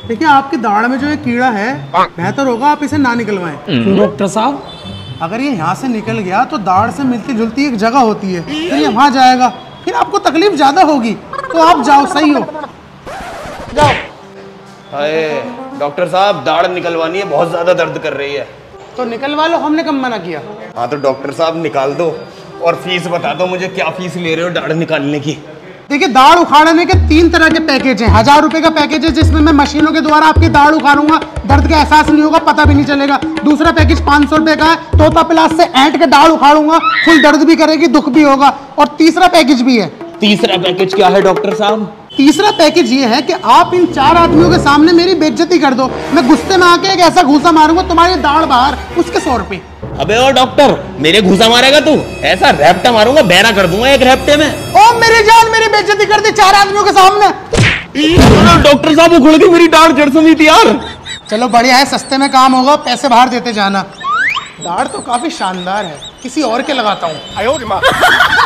देखिए आपकी दाढ़ में जो ये कीड़ा है, बेहतर होगा आप इसे ना निकलवाएं। क्यों डॉक्टर साहब? अगर ये यहाँ से निकल गया तो दाढ़ से मिलती जुलती एक जगह होती है, फिर ये वहाँ जाएगा, फिर आपको तकलीफ ज्यादा होगी। तो आप जाओ, सही हो, जाओ। अरे डॉक्टर साहब, दाढ़ निकलवानी है, बहुत ज्यादा दर्द कर रही है। तो निकलवा लो, हमने कब मना किया। हाँ तो डॉक्टर साहब निकाल दो, और फीस बता दो मुझे, क्या फीस ले रहे हो दाढ़ निकालने की? देखिए दाढ़ उखाड़ने के 3 तरह के पैकेज हैं। 1000 रुपए का पैकेज है जिसमें मैं मशीनों के द्वारा आपकी दाढ़ उखाड़ूंगा, दर्द का एहसास नहीं होगा, पता भी नहीं चलेगा। दूसरा पैकेज 500 रुपए का है, तोता प्लास से ऐंठ के दाढ़ उखाड़ूंगा, फुल दर्द भी करेगी, दुख भी होगा। और तीसरा पैकेज भी है। तीसरा पैकेज क्या है डॉक्टर साहब? तीसरा पैकेज ये है कि आप इन 4 आदमियों के सामने मेरी बेइज्जती कर दो, मैं गुस्से में आके एक ऐसा घूसा मारूंगा तुम्हारी दाढ़ बाहर, उसके 100 रुपए। अबे ओ डॉक्टर, मेरे घुसा मारेगा तू? ऐसा रैप्टा मारूंगा, बहरा कर दूंगा एक रैप्टे में। ओ मेरी जान, मेरी बेइज्जती कर दी 4 आदमियों के सामने। डॉक्टर साहब उखड़ गई मेरी दाढ़ जड़ समेत यार। चलो बढ़िया है, सस्ते में काम होगा, पैसे बाहर देते जाना। दाढ़ तो काफी शानदार है, किसी और के लगाता हूँ।